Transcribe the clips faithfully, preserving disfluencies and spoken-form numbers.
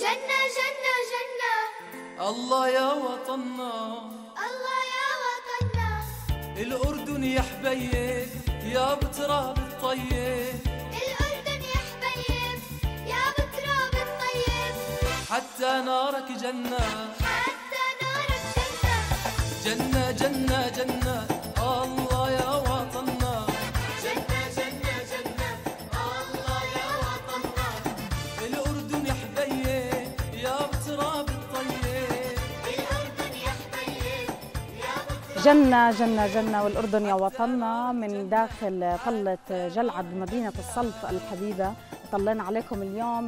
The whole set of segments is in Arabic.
جنة جنة جنة. الله يا وطننا، الله يا وطننا. الأردن يا حبيب يا بتراب الطيب، الأردن يا حبيب يا بتراب الطيب. حتى نارك جنة، حتى نارك جنة. جنة جنة جنة. الله يا وطننا، جنة جنة جنة. الله يا وطننا. الأردن يا حبيب يا بتراب الطيب، الأردن يا حبيب يا بتراب. جنة جنة جنة والأردن يا وطننا، من داخل طلة جلعد بمدينة السلط الحبيبة. طلعنا عليكم اليوم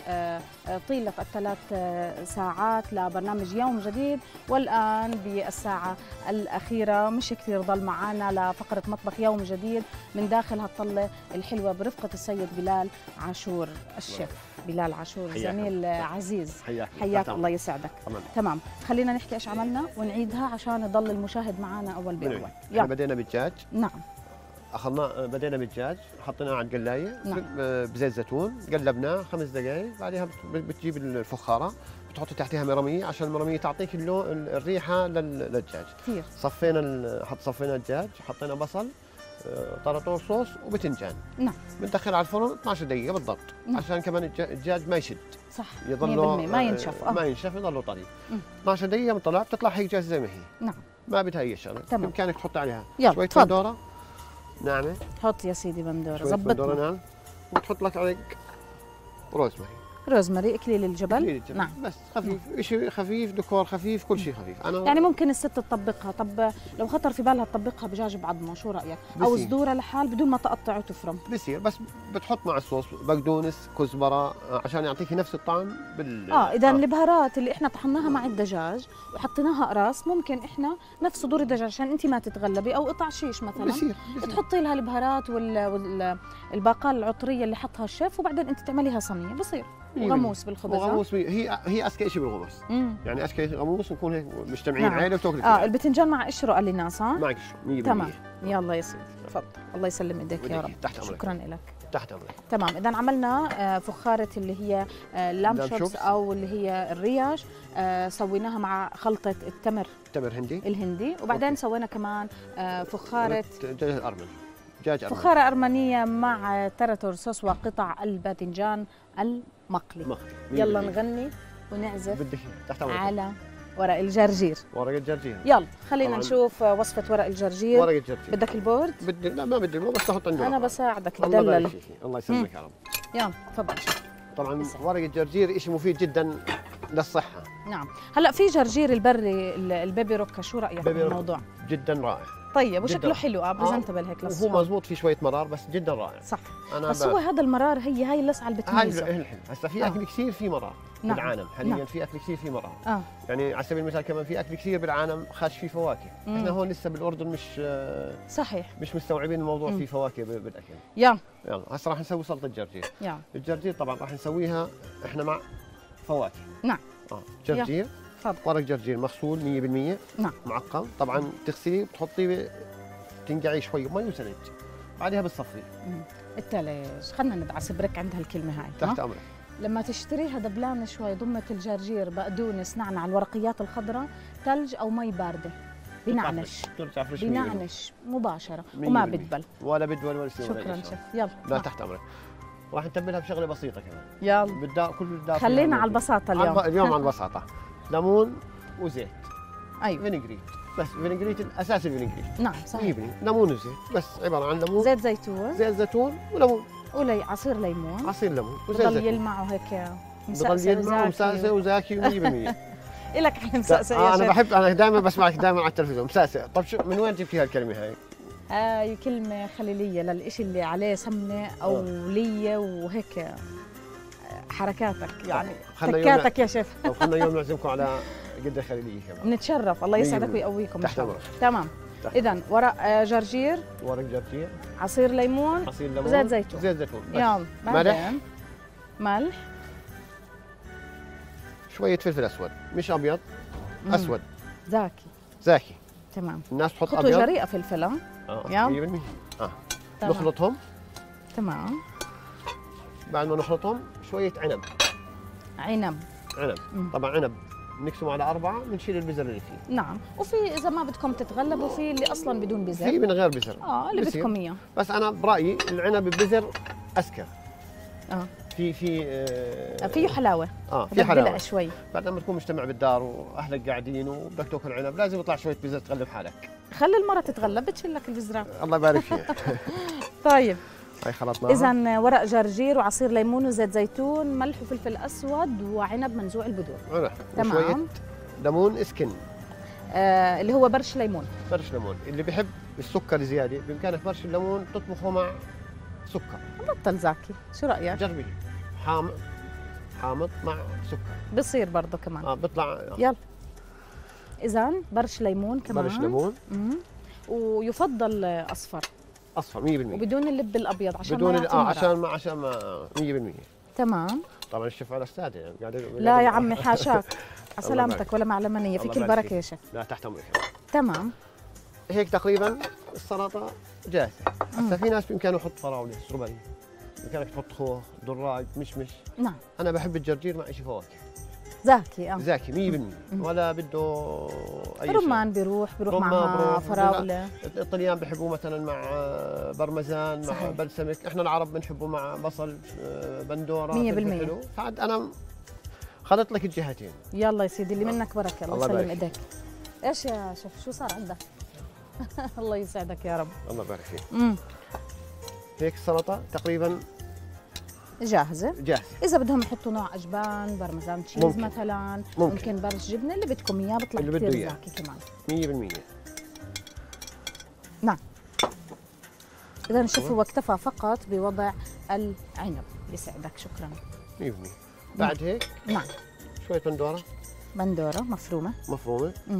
بطيلة الثلاث ساعات لبرنامج يوم جديد، والآن بالساعة الأخيرة مش كثير ضل معنا لفقرة مطبخ يوم جديد من داخل هالطلة الحلوة برفقة السيد بلال عاشور الشيف. بلال عاشور زميل عزيز، حياك حياك الله يسعدك. تمام. تمام، خلينا نحكي ايش عملنا ونعيدها عشان يضل المشاهد معنا اول باول. احنا بدينا بالدجاج. نعم. اخذنا بدينا بالدجاج، حطيناه على القلايه نعم. بزيت زيتون، قلبناه خمس دقائق، بعدها بتجيب الفخاره بتحطي تحتها مرميه عشان المرميه تعطيك اللون الريحه للدجاج. كثير. صفينا حط صفينا الدجاج، حطينا بصل، طرطور صوص وبتنجان. نعم. بندخله على الفرن اثنعش دقيقه بالضبط. نعم. عشان كمان الدجاج ما يشد، صح، يضل مية بالمية ما ينشف. آه. ما ينشف، يضل طري. اثنعش دقيقه بنطلع بتطلع هيك جاهزه زي ما هي. نعم. ما بدها اي شغله. بامكانك تحط عليها شويه بندوره ناعمه. حط يا سيدي بندوره، شويه بندوره ظبطنا. ناعم، وتحط لك عليك روزماري. روزماري، اكليل الجبل. إكليل الجبل. نعم. بس خفيف، شيء خفيف، ديكور خفيف، كل شيء خفيف. انا يعني ممكن الست تطبقها. طب لو خطر في بالها تطبقها بدجاج بعظمه، شو رايك؟ او بصير. صدورها لحال بدون ما تقطع وتفرم. بصير، بس بتحط مع الصوص بقدونس، كزبره، عشان يعطيك نفس الطعم بال اه اذا آه. البهارات اللي احنا طحناها مع الدجاج وحطيناها قراص، ممكن احنا نفس صدور الدجاج عشان انت ما تتغلبي، او قطع شيش مثلا. بصير. بصير. تحطي لها البهارات والباقال العطريه اللي حطها الشيف، وبعدين انت تعمليها صينيه. بصير. وغموس بالخبز. وغموس هي هي اذكى شيء بالغموس. مم. يعني اذكى غموس، نكون هيك مجتمعين. نعم. عيله وتاكل. اه البتنجان مع قشره قال لي ناس. ها مع قشره مية بالمية. تمام. يلا يا سيدي تفضل، الله يسلم ايديك يا رب. تحت أمرك. شكرا لك. تحت امرك. تمام، اذا عملنا فخاره اللي هي لام شوبس او اللي هي الريش، سويناها مع خلطه التمر تمر هندي الهندي، وبعدين أوكي. سوينا كمان فخاره دجاج ارمني، دجاج ارمني، فخاره ارمنيه مع تراتور صوص وقطع الباذنجان المقلي. مقلي. يلا نغني ونعزف بدك تحت امرك على ورق الجرجير. ورق الجرجير. يلا خلينا طبعاً. نشوف وصفه ورق الجرجير. ورق الجرجير. بدك البورد؟ بدي، لا ما بدي البورد، بس تحط عنده. انا بساعدك الله يبارك دلل. فيكي، الله يسلمك يا رب. يلا تفضل. طبعا ورق الجرجير شيء مفيد جدا للصحه. نعم. هلا في جرجير البري البيبي روكا، شو رايك بالموضوع؟ جدا رائع. طيب وشكله حلو، اه بريزنتبل هيك للصحة. وهو مزبوط، في شويه مرار بس جدا رائع. صح. أنا بس هو هذا المرار هي هاي اللسعه اللي بتميزه. هاي الحلو. هسه في اكل كثير في مرار. نعم. بالعالم حاليا. نعم. في اكل كثير في مرار. اه يعني على سبيل المثال كمان في اكل كثير بالعالم خاش فيه فواكه. مم. احنا هون لسه بالاردن مش صحيح مش مستوعبين الموضوع. مم. فيه فواكه بالاكل. يلا يلا هسه راح نسوي سلطه جرجير. يلا. الجرجير طبعا راح نسويها احنا مع فواكه. نعم. اه جرجير، تفضل. ورق جرجير مغسول مية بالمية. نعم. معقم. طبعا تغسليه بتحطيه تنقعيه شوي بمي وثلج، بعدها بتصفيه. التلج، خلينا ندعس برك عند هالكلمه هاي. تحت امرك. لما تشتريها دبلانه شوي، ضمه الجرجير، بقدونس، نعنع، الورقيات الخضراء، ثلج او مي بارده، بنعنش بنعنش مباشره وما بدبل ولا بدبل ولا شيء. شكرا شيف. يلا لا تحت امرك. راح نتبلها بشغله بسيطه كمان. يلا بدها كل بدها خلينا على البساطه اليوم. اليوم على البساطه. ليمون وزيت. ايوه فينيجريت، بس فينيجريت الاساس الفينيجريت. نعم صحيح. ليمون وزيت، بس عباره عن ليمون، زيت زيتون، زيت زيتون وليمون، ولي عصير ليمون، عصير ليمون وزيت بضل زيتون. يلمع وهيك بضل يلمع ومساسه وزاكي مية بالمية. إلك على مساسه آه يا انا شيف. بحب، انا دائما بسمعك دائما على التلفزيون مساسه. طب شو من وين جبتي هالكلمه هاي؟ هاي كلمة خليلية للإشي اللي عليه سمنة أو لية وهيك حركاتك يعني تكاتك يا شيف. طب خلينا اليوم نعزمكم على قدة خليلية كمان. نتشرف، الله يسعدك ويقويكم إن شاء الله. تحت تمام. إذا ورق جرجير، ورق جرجير، عصير ليمون، عصير ليمون، زيت زيتون. زيت زيتون. يلا ملح، ملح، شوية فلفل أسود، مش أبيض، أسود. زاكي. زاكي. تمام. الناس تحط خطوة أبيض. جريئة فلفل. اه اه مية بالمية. اه تمام. نخلطهم. تمام. بعد ما نخلطهم شوية عنب. عنب. عنب. مم. طبعا عنب بنقسمه على اربعه، بنشيل البذر اللي فيه. نعم، وفي اذا ما بدكم تتغلبوا في اللي اصلا بدون في بذر. من غير بذر. اه اللي بصير. بدكم اياه. بس انا برايي العنب ببذر اذكى. اه في في آه فيه حلاوه. اه في بدلع حلاوه شوي. بعد لما تكون مجتمع بالدار واهلك قاعدين وبدك تاكل عنب لازم يطلع شويه بذر تغلب حالك. خلي المرة تتغلب بتشيل لك البذرة. الله يبارك فيك. طيب هاي خلطناها. اذا ورق جرجير وعصير ليمون وزيت زيتون، ملح وفلفل اسود وعنب منزوع البذور. عنب تمام. وشويه ليمون اسكن، آه اللي هو برش ليمون. برش ليمون. اللي بيحب السكر زياده بامكانك برش الليمون تطبخه مع سكر. بطل زاكي، شو رايك؟ جربي حامض حامض مع سكر بصير برضه كمان. اه بيطلع. يلا اذا برش ليمون كمان. برش ليمون. مم. ويفضل اصفر اصفر مية بالمية. وبدون اللب الابيض عشان بدون ما ال- يعطي اه مرض. عشان ما عشان ما مية بالمية. تمام. طبعا الشيف على استاذ يعني قاعد لا يا عمي حاشاك. على الله سلامتك يبارك. ولا معلمانيه، الله فيك يبارك البركه فيك. يا شيف. لا تحت امرك. تمام. هيك تقريبا السلطه جاهزه. هسه في ناس بامكانه يحط فراوله، ستروبري، بامكانك تحط خوخ، دراج، مشمش. نعم انا بحب الجرجير مع شيء فواكه زاكي. اه زاكي مية بالمية ولا بده اي شيء. رمان بيروح بيروح رمان معها بروح. فراوله. الطليان بحبوه مثلا مع برمزان، مع صحيح. بلسمك، احنا العرب بنحبه مع بصل، آه، بندوره، مية فلفل بالمية. حلو. فعاد انا خلط لك الجهتين. يلا يا سيدي اللي منك بركه. الله الله يسلم يبارك ايديك. ايش يا شيف شو صار عندك؟ الله يسعدك يا رب. الله يبارك فيك. امم هيك السلطه تقريبا جاهزه. جاهزه. اذا بدهم يحطوا نوع اجبان، برمجان تشيز ممكن. مثلا، ممكن. ممكن برش جبنه اللي بدكم اياه بيطلع اللي بده كثير إياه. زاكي كمان. مية بالمية. نعم. اذا شوف هو اكتفى فقط بوضع العنب. يسعدك شكرا. مية بالمية. بعد هيك نعم. شويه بندوره بندوره مفرومه. مفرومه. امم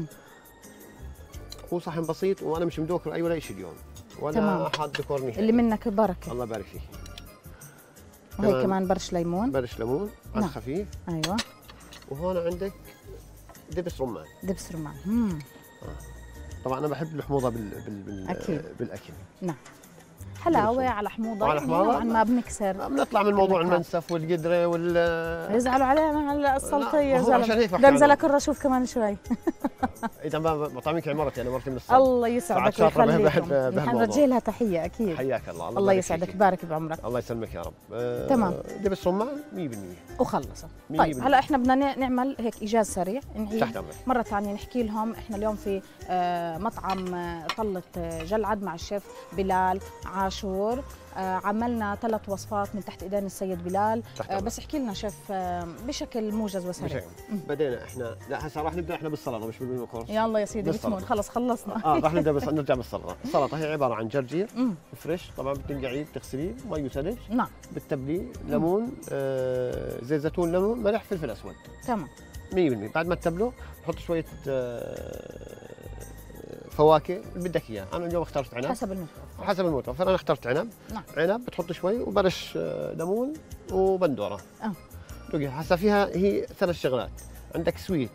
هو صحن بسيط وانا مش مدوكر اي ولا شيء اليوم ولا تمام. حاط ديكور نهائي. اللي منك بركه. الله يبارك فيك. وهي كمان كمان برش ليمون. برش ليمون على نعم. خفيف. ايوه. وهون عندك دبس رمان. دبس رمان. امم طبعا انا بحب الحموضه بال... بال... بال... أكيد. بالاكل. نعم. حلاوه دبس على حموضه وعلى يعني حموضة. نوعا ما بنكسر. بنطلع من موضوع لك المنسف والقدره وال يزعلوا علينا على السلطيه. لا، هو عشان هيك بحكي بنزل عنه. اكل رشوف كمان شوي. اذا ما بطعميك مرتي انا مرتي من الصبح. الله يسعدك فعاد شاطرة بهال- ويخليكم. بهال- بهالموضوع. نرجع لها تحيه اكيد. حياك الله. الله يبارك يسعدك فيك. بارك بعمرك. الله يسلمك يا رب. آه، تمام. دبس رمان مية بالمية. وخلصوا. مية طيب بالمية. هلا احنا بدنا ن- نعمل هيك ايجاز سريع، نعيد تحت امرك. مره ثانيه نحكي لهم احنا اليوم في آه، مطعم آه، طله آه، جلعد مع الشيف بلال عاشور. آه، عملنا ثلاث وصفات من تحت ايدين السيد بلال. تحت آه، أمرك. بس احكي لنا شيف آه، بشكل موجز وسريع. بشكل. بدينا احنا لا هسه راح نبدا احنا بالسلطه مش بالمينو كورس. يلا يا سيدي بالسلطة. بتمون خلص خلصنا. اه راح نبدا بس نرجع بالسلطه. السلطه هي عباره عن جرجير مم. فريش، طبعا بتنقعيه بتغسليه مي وثلج، نعم بتتبليه، ليمون، آه زيت زيتون، ليمون، ملح، فلفل اسود. تمام. مية بالمية. بعد ما تتبله بحط شويه آه فواكه اللي بدك اياه. انا اليوم اخترت عنب حسب المتوفر. حسب المتوفر. انا اخترت عنب. نعم. عنب بتحط شوي وبرش آه، ليمون وبندوره. اه دوقي هسه فيها هي ثلاث شغلات، عندك سويت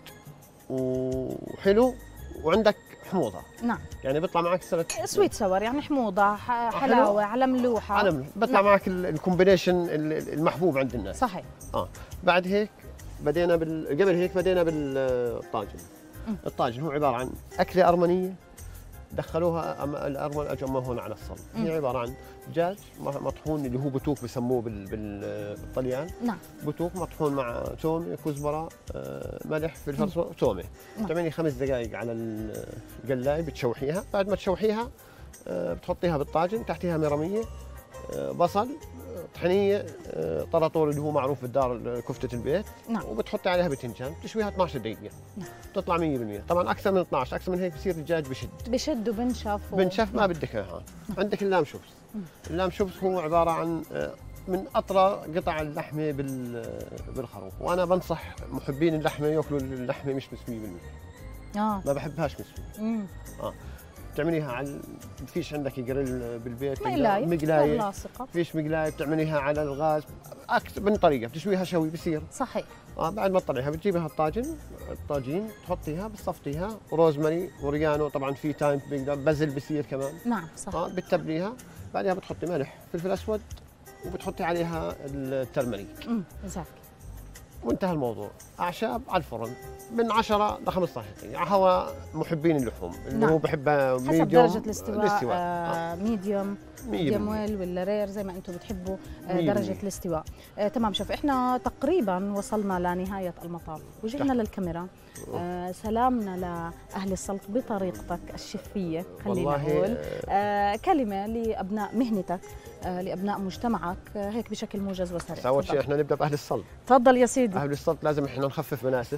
وحلو وعندك حموضه، نعم. يعني بيطلع معك ثلاث سويت سور يعني حموضه ح- حلاوه على ملوحه. على ملح. بيطلع نعم. معك ال- الكومبينيشن ال- المحبوب عند الناس. صحيح. اه بعد هيك بدينا بال... قبل هيك بدينا بالطاجن. مم. الطاجن هو عباره عن اكله ارمنيه دخلوها أم- الارمن اجوا هون على الصل. مم. هي عباره عن دجاج مطحون اللي هو بتوك بسموه بال... بال... بالطليان. نعم. بتوك مطحون مع توم، كزبره، آه، ملح، فلفل اسود، تومه. نعم. تعملي خمس دقائق على القلاي بتشوحيها. بعد ما تشوحيها آه، بتحطيها بالطاجن، تحتيها مرميه، آه، بصل، آه، طحينيه، آه، طراطور اللي هو معروف بالدار كفته البيت. نعم. وبتحطي عليها باذنجان، بتشويها اثنعش دقيقه. نعم. تطلع مية بالمية. طبعا اكثر من اثنعش، اكثر من هيك بصير الدجاج بشد. بشد وبنشف و... بنشف ما بدك اياها. عندك اللام شوبس. اللام شوبس هو عباره عن آه، من اطرى قطع اللحمه بال بالخروف، وانا بنصح محبين اللحمه ياكلوا اللحمه مش مسويه بالمية. اه ما بحبهاش مسويه. امم بتعمليها على فيش عندك جريل بالبيت، مقلايه مقلايه، لاصقه. فيش مقلايه بتعمليها على الغاز اكثر من طريقه، بتشويها شوي بصير. صحيح. اه بعد ما تطلعيها بتجيبها الطاجن، الطاجين تحطيها بتصفطيها، روزماري، اوريجانو، طبعا في تايم بيقدر بازل بصير كمان. نعم صح. اه بتتبليها، بعدها بتحطي ملح، فلفل اسود، وبتحطي عليها الترمريك. امم زاكي. وانتهى الموضوع. اعشاب على الفرن من عشرة ل خمسة عشر دقيقة. هو محبين اللحوم اللي نعم. هو بحبها حسب ميديوم درجة الاستواء, الاستواء. آه ميديوم ميديوم ويل ولا رير زي ما انتم بتحبوا آه درجة الاستواء. آه تمام شوف، احنا تقريبا وصلنا لنهاية المطاف، وجهنا للكاميرا. آه سلامنا لأهل السلط بطريقتك الشفية، خلينا نقول آه كلمة لأبناء مهنتك، آه لأبناء مجتمعك، آه هيك بشكل موجز وسريع. أول شيء احنا نبدأ بأهل السلط. تفضل يا سيدي. أهل السلط لازم احنا نخفف مناسف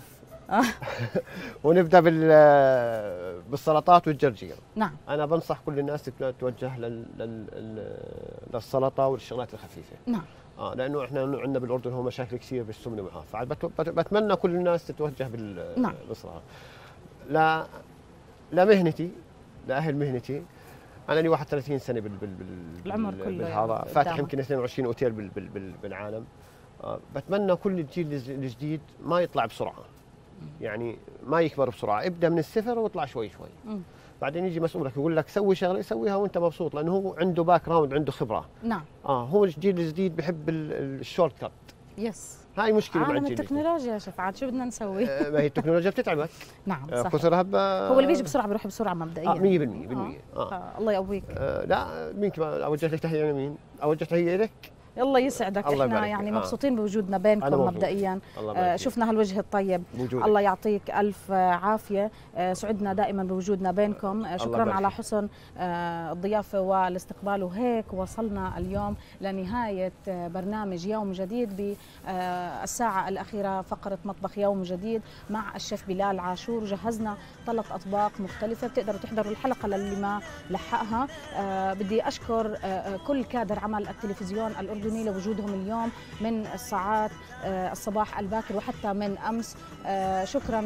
ونبدأ بال بالسلطات والجرجير. نعم. أنا بنصح كل الناس تتوجه لل... لل... للسلطة والشغلات الخفيفة. نعم. اه لانه احنا عندنا بالاردن هو مشاكل كثير بالسمنه والعافيه، بتمنى كل الناس تتوجه بال نعم. بالصراحه. لا لمهنتي، لاهل مهنتي، انا لي واحد وثلاثين سنه بال بال بال العمر بال كله بالهذا يعني فاتح يمكن اثنين وعشرين اوتيل بال بال بال بالعالم. آه بتمنى كل الجيل الجديد ما يطلع بسرعه، يعني ما يكبر بسرعه، ابدا من الصفر واطلع شوي شوي. م. بعدين يجي مسؤولك يقول لك سوي شغله سويها وانت مبسوط، لانه هو عنده باك جراوند، عنده خبره. نعم. اه هو الجيل الجديد بحب الشورت كات. يس. هاي مشكله مع عالم الجيل التكنولوجيا يا شيف، عاد شو بدنا نسوي؟ آه ما هي التكنولوجيا بتتعبك. نعم آه صح. كثر هبه هو اللي بيجي بسرعه بيروح بسرعه مبدئيا. اه مية بالمية بالمية. آه. آه. آه. الله يقويك. آه لا مين كمان اوجه لك تحيه لمين؟ اوجه تحيه لك. الله يسعدك. الله احنا يعني آه. مبسوطين بوجودنا بينكم مبدئيا. آه شفنا هالوجه الطيب بوجودك. الله يعطيك الف عافيه. آه سعدنا دائما بوجودنا بينكم. آه شكرا على حسن آه الضيافه والاستقبال. وهيك وصلنا اليوم لنهايه آه برنامج يوم جديد بالساعه الاخيره، فقره مطبخ يوم جديد مع الشيف بلال عاشور. جهزنا ثلاث اطباق مختلفه، بتقدروا تحضروا الحلقه للي ما لحقها. آه بدي اشكر آه كل كادر عمل التلفزيون الأردني لوجودهم اليوم من الساعات الصباح الباكر وحتى من أمس. شكرا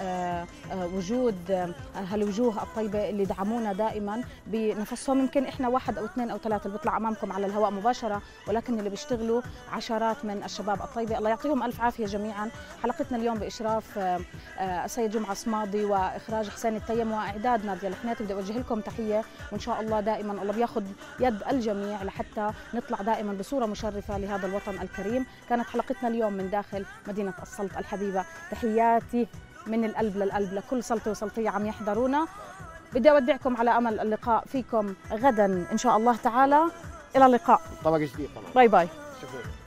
لوجود هالوجوه الطيبة اللي دعمونا دائما بنفسهم. يمكن إحنا واحد أو اثنين أو ثلاثة اللي بيطلع أمامكم على الهواء مباشرة، ولكن اللي بيشتغلوا عشرات من الشباب الطيبة. الله يعطيهم ألف عافية جميعا. حلقتنا اليوم بإشراف السيد جمعة صمادي وإخراج حسين التيم وإعداد نادية الحنيتي. بدي أوجه لكم تحية، وإن شاء الله دائما الله بياخذ يد الجميع لحتى نطلع دائما بصورة مشرفة لهذا الوطن الكريم. كانت حلقتنا اليوم من داخل مدينة السلط الحبيبة. تحياتي من القلب للقلب لكل سلطي وسلطية عم يحضرونا. بدي أودعكم على أمل اللقاء فيكم غدا إن شاء الله تعالى. إلى اللقاء. طبق جديد طبعا. باي باي. شكرا.